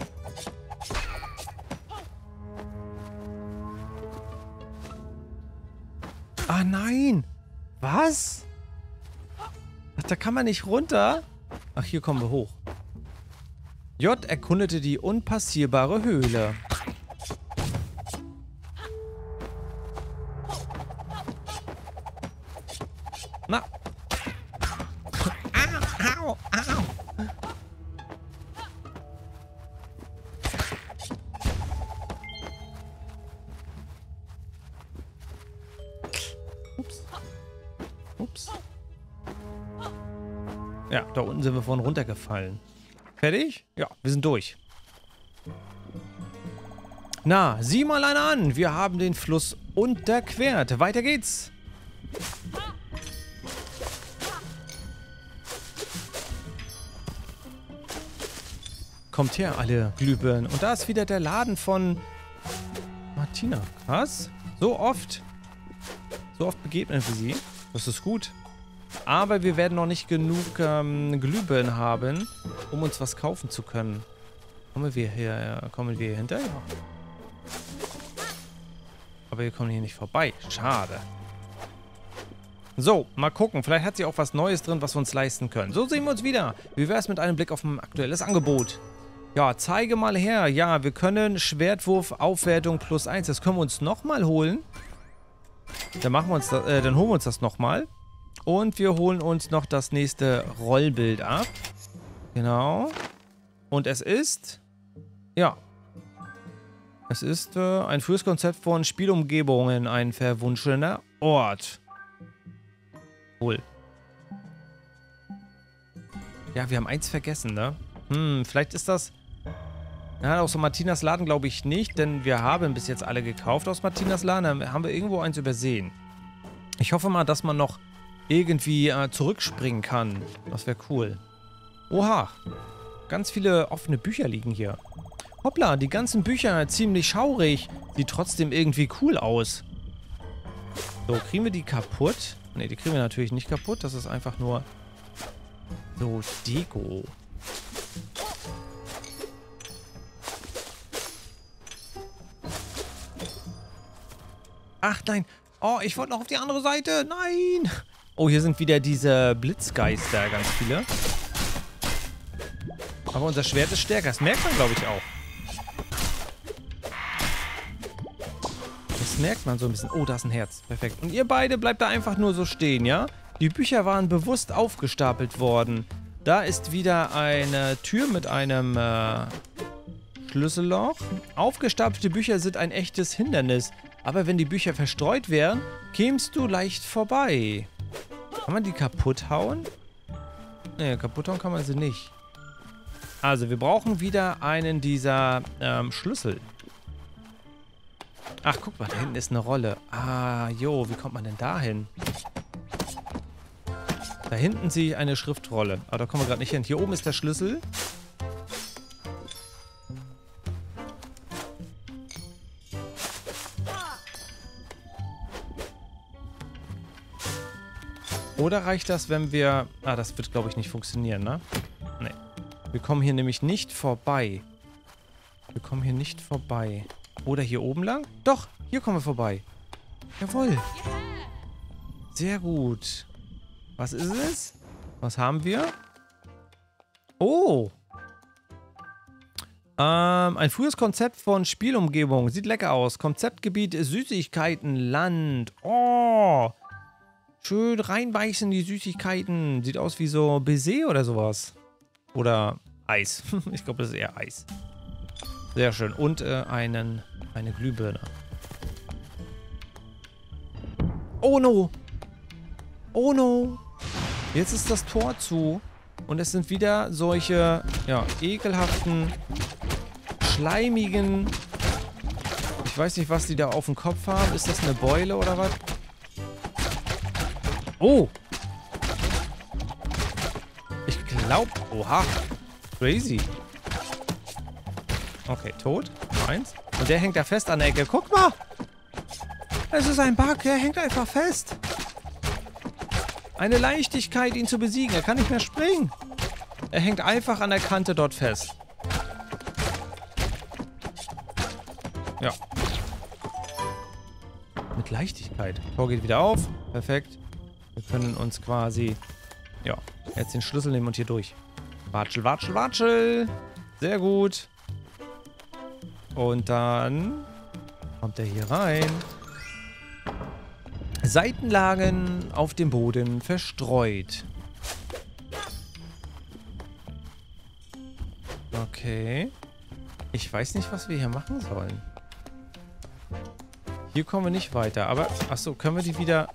Ah, nein! Was? Ach, da kann man nicht runter? Ach, hier kommen wir hoch. J erkundete die unpassierbare Höhle. Na. Au, au, au. Ups. Ups. Ja, da unten sind wir vorhin runtergefallen. Fertig? Ja, wir sind durch. Na, sieh mal einer an. Wir haben den Fluss unterquert. Weiter geht's. Kommt her, alle Glühbirnen. Und da ist wieder der Laden von Martina. Was? So oft? So oft begegnen wir sie. Das ist gut. Aber wir werden noch nicht genug ähm, Glühbirnen haben, um uns was kaufen zu können. Kommen wir hier, kommen wir hier hinterher? Aber Aber wir kommen hier nicht vorbei. Schade. So, mal gucken. Vielleicht hat sie auch was Neues drin, was wir uns leisten können. So sehen wir uns wieder. Wie wäre es mit einem Blick auf ein aktuelles Angebot? Ja, zeige mal her. Ja, wir können Schwertwurf, Aufwertung plus eins. Das können wir uns nochmal holen. Dann machen wir uns das, äh, dann holen wir uns das nochmal. Und wir holen uns noch das nächste Rollbild ab. Genau. Und es ist... Ja. Es ist äh, ein frühes Konzept von Spielumgebungen. Ein verwunschener Ort. Cool. Ja, wir haben eins vergessen, ne? Hm, vielleicht ist das... Ja, aus Martinas Laden glaube ich nicht, denn wir haben bis jetzt alle gekauft aus Martinas Laden. Dann haben wir irgendwo eins übersehen. Ich hoffe mal, dass man noch irgendwie äh, zurückspringen kann. Das wäre cool. Oha. Ganz viele offene Bücher liegen hier. Hoppla, die ganzen Bücher ziemlich schaurig. Sieht trotzdem irgendwie cool aus. So, kriegen wir die kaputt? Ne, die kriegen wir natürlich nicht kaputt. Das ist einfach nur so Deko. Ach nein. Oh, ich wollte noch auf die andere Seite. Nein. Oh, hier sind wieder diese Blitzgeister, ganz viele. Aber unser Schwert ist stärker. Das merkt man, glaube ich, auch. Das merkt man so ein bisschen. Oh, da ist ein Herz. Perfekt. Und ihr beide bleibt da einfach nur so stehen, ja? Die Bücher waren bewusst aufgestapelt worden. Da ist wieder eine Tür mit einem äh, Schlüsselloch. Aufgestapelte Bücher sind ein echtes Hindernis. Aber wenn die Bücher verstreut wären, kämst du leicht vorbei. Kann man die kaputt hauen? Ne, kaputt hauen kann man sie nicht. Also, wir brauchen wieder einen dieser ähm, Schlüssel. Ach, guck mal, da hinten ist eine Rolle. Ah, jo, wie kommt man denn da hin? Da hinten sehe ich eine Schriftrolle. Aber da kommen wir gerade nicht hin. Hier oben ist der Schlüssel. Oder reicht das, wenn wir... Ah, das wird, glaube ich, nicht funktionieren, ne? Nee. Wir kommen hier nämlich nicht vorbei. Wir kommen hier nicht vorbei. Oder hier oben lang? Doch, hier kommen wir vorbei. Jawohl. Sehr gut. Was ist es? Was haben wir? Oh. Ähm, ein frühes Konzept von Spielumgebung. Sieht lecker aus. Konzeptgebiet Süßigkeitenland. Oh. Schön reinbeißen die Süßigkeiten. Sieht aus wie so Baiser oder sowas. Oder Eis. Ich glaube, das ist eher Eis. Sehr schön. Und äh, einen, eine Glühbirne. Oh no. Oh no. Jetzt ist das Tor zu. Und es sind wieder solche, ja, ekelhaften, schleimigen... Ich weiß nicht, was die da auf dem Kopf haben. Ist das eine Beule oder was? Oh! Ich glaube... Oha! Crazy. Okay, tot. Eins. Und der hängt da fest an der Ecke. Guck mal! Es ist ein Bug. Er hängt einfach fest. Eine Leichtigkeit, ihn zu besiegen. Er kann nicht mehr springen. Er hängt einfach an der Kante dort fest. Ja. Mit Leichtigkeit. Tor geht wieder auf. Perfekt. Wir können uns quasi, ja, jetzt den Schlüssel nehmen und hier durch. Watschel, watschel, watschel. Sehr gut. Und dann kommt er hier rein. Seitenlagen auf dem Boden verstreut. Okay. Ich weiß nicht, was wir hier machen sollen. Hier kommen wir nicht weiter. Aber, achso, können wir die wieder...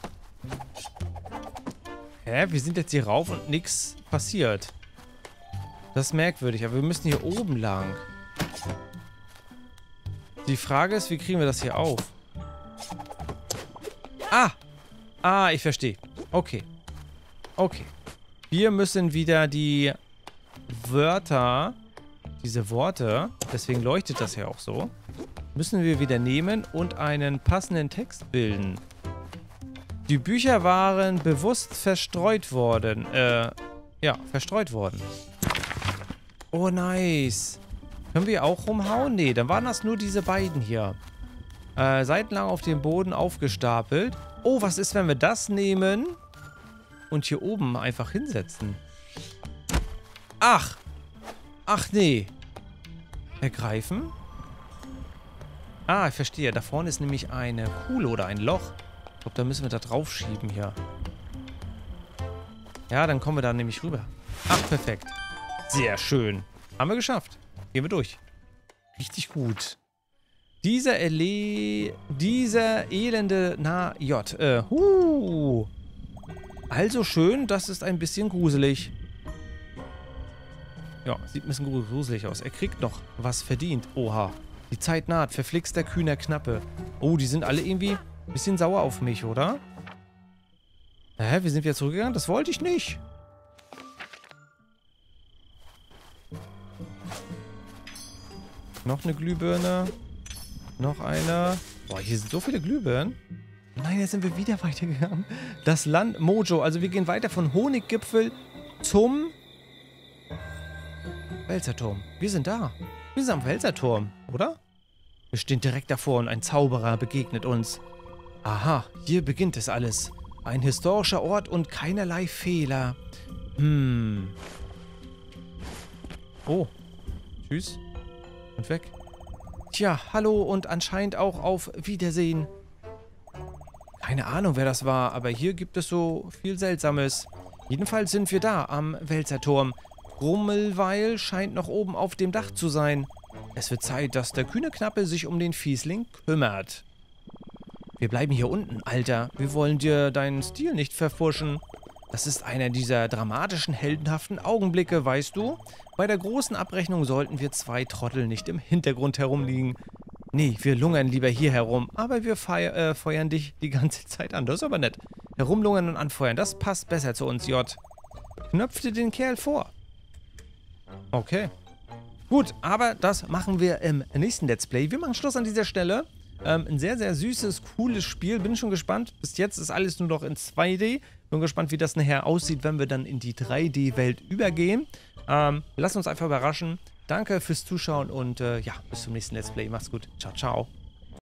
Hä? Wir sind jetzt hier rauf und nichts passiert. Das ist merkwürdig, aber wir müssen hier oben lang. Die Frage ist, wie kriegen wir das hier auf? Ah! Ah, ich verstehe. Okay. Okay. Wir müssen wieder die Wörter, diese Worte, deswegen leuchtet das ja auch so, müssen wir wieder nehmen und einen passenden Text bilden. Die Bücher waren bewusst verstreut worden. Äh, ja, verstreut worden. Oh, nice. Können wir auch rumhauen? Nee, dann waren das nur diese beiden hier. Äh, seitenlang auf dem Boden aufgestapelt. Oh, was ist, wenn wir das nehmen und hier oben einfach hinsetzen? Ach. Ach, nee. Ergreifen? Ah, ich verstehe. Da vorne ist nämlich eine Kuhle oder ein Loch. Ich glaube, da müssen wir da drauf schieben hier. Ja, dann kommen wir da nämlich rüber. Ach, perfekt. Sehr schön. Haben wir geschafft. Gehen wir durch. Richtig gut. Dieser Ele... Dieser elende... Na, J. Äh, huh. Also schön, das ist ein bisschen gruselig. Ja, sieht ein bisschen gruselig aus. Er kriegt noch was verdient. Oha. Die Zeit naht. Verflixter, kühner Knappe. Oh, die sind alle irgendwie ein bisschen sauer auf mich, oder? Hä, wir sind wieder zurückgegangen? Das wollte ich nicht. Noch eine Glühbirne. Noch eine. Boah, hier sind so viele Glühbirnen. Nein, jetzt sind wir wieder weitergegangen. Das Land Mojo. Also wir gehen weiter von Honiggipfel zum Wälzerturm. Wir sind da. Wir sind am Wälzerturm, oder? Wir stehen direkt davor und ein Zauberer begegnet uns. Aha, hier beginnt es alles. Ein historischer Ort und keinerlei Fehler. Hm. Oh. Tschüss. Und weg. Tja, hallo und anscheinend auch auf Wiedersehen. Keine Ahnung, wer das war, aber hier gibt es so viel Seltsames. Jedenfalls sind wir da am Wälzerturm. Grummelweil scheint noch oben auf dem Dach zu sein. Es wird Zeit, dass der kühne Knappe sich um den Fiesling kümmert. Wir bleiben hier unten, Alter. Wir wollen dir deinen Stil nicht verpfuschen. Das ist einer dieser dramatischen, heldenhaften Augenblicke, weißt du? Bei der großen Abrechnung sollten wir zwei Trottel nicht im Hintergrund herumliegen. Nee, wir lungern lieber hier herum, aber wir feier, äh, feuern dich die ganze Zeit an. Das ist aber nett. Herumlungern und anfeuern, das passt besser zu uns, J. Knöpfte den Kerl vor. Okay. Gut, aber das machen wir im nächsten Let's Play. Wir machen Schluss an dieser Stelle. Ähm, ein sehr, sehr süßes, cooles Spiel. Bin schon gespannt. Bis jetzt ist alles nur noch in zwei D. Bin gespannt, wie das nachher aussieht, wenn wir dann in die drei D-Welt übergehen. Ähm, lasst uns einfach überraschen. Danke fürs Zuschauen und äh, ja, bis zum nächsten Let's Play. Macht's gut. Ciao, ciao.